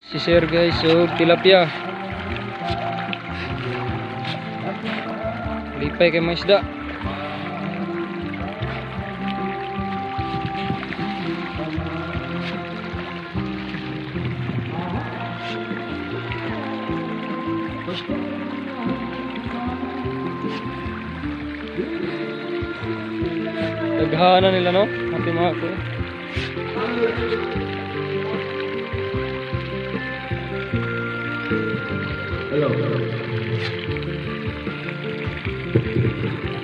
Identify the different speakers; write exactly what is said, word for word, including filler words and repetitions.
Speaker 1: Si sir guys, so tilapia. Lipay kay mga isda. Taghanan nila no, ati mga ko.
Speaker 2: Hello.